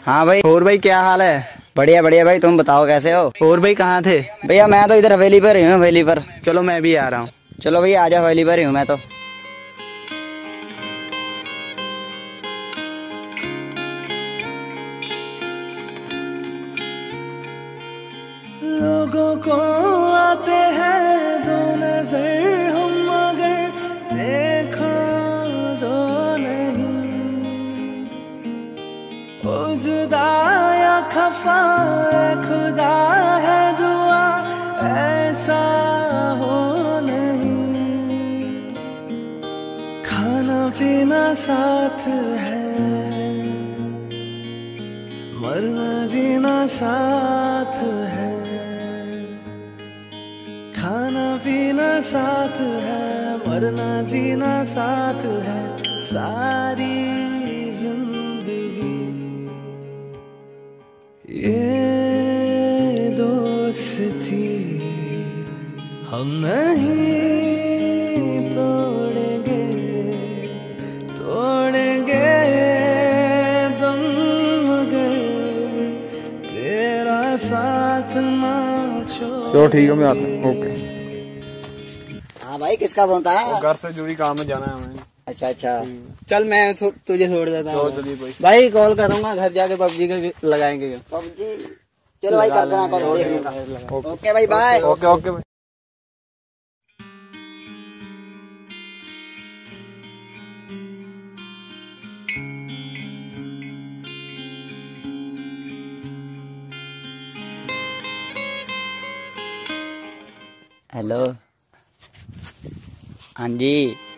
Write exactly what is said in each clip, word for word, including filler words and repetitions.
हाँ भाई। और भाई क्या हाल है? बढ़िया बढ़िया भाई, तुम बताओ कैसे हो? और भाई कहाँ थे? भैया मैं तो इधर हवेली पर ही हूँ, हवेली पर। चलो मैं भी आ रहा हूँ। चलो भैया आजा, हवेली पर ही हूँ मैं तो। लोगों को आते हैं दो नजर, हम मगर देखो दो नहीं। ओ जुदा या खफा खुदा है दुआ ऐसा हो नहीं। खाना पीना साथ है, मरना जीना साथ है। खाना पीना साथ है, मरना जीना साथ है। सारी जिंदगी ये दोस्ती हम नहीं तोड़ेंगे, तोड़ेंगे दम मगर तेरा साथ ना छोड़। चलो ठीक है, मैं आता हूँ। ओके। हाँ भाई, किसका फोन था? घर से जुड़ी काम में जाना है हमें। अच्छा अच्छा, चल मैं तुझे छोड़ देता हूँ। भाई भाई कॉल करूंगा, घर जाके पबजी के लगाएंगे। पबजी चलो भाई, कर देना कॉल, देख लूंगा। ओके भाई, बाय। ओके ओके भाई। हेलो, हाँ जी।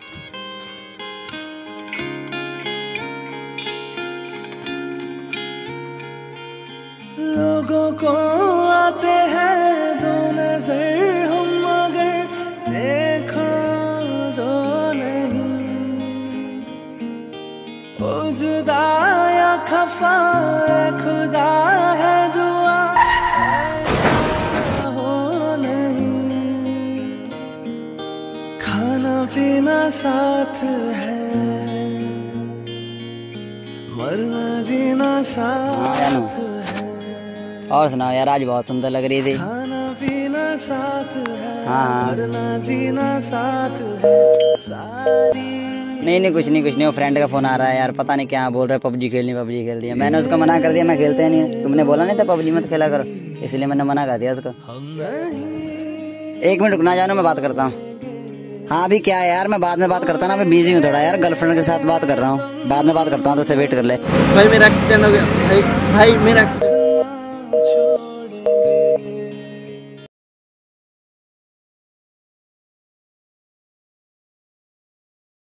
लोगों को आते हैं दो नजर, हम मगर देखो दो नहीं। ओ जुदा या खफा खुदा है दुआ ऐसा हो नहीं। खाना पीना साथ है, मरना जीना साथ है। और सुनाओ यार, आज बहुत सुंदर लग रही थी। खाना पीना साथ है, हाँ। मरना जीना साथ है। सारी नहीं नहीं, कुछ नहीं कुछ नहीं, वो फ्रेंड का फोन आ रहा है यार, पता नहीं क्या बोल रहा है। पबजी खेलनी पबजी खेल रही है। मैंने उसको मना कर दिया, मैं खेलते नहीं। तुमने बोला नहीं था पबजी मत खेला करो, इसलिए मैंने मना कर दिया उसको। एक मिनट रुकना, जानो मैं बात करता हूँ। हाँ अभी क्या है यार, मैं बाद में बात करता ना, मैं बिजी हूँ थोड़ा यार, गर्लफ्रेंड के साथ बात कर रहा हूँ। बाद में बात करता हूँ, तो उसे वेट कर ले। भाई मेरा एक्सीडेंट हो गया। भाई भाई मेरा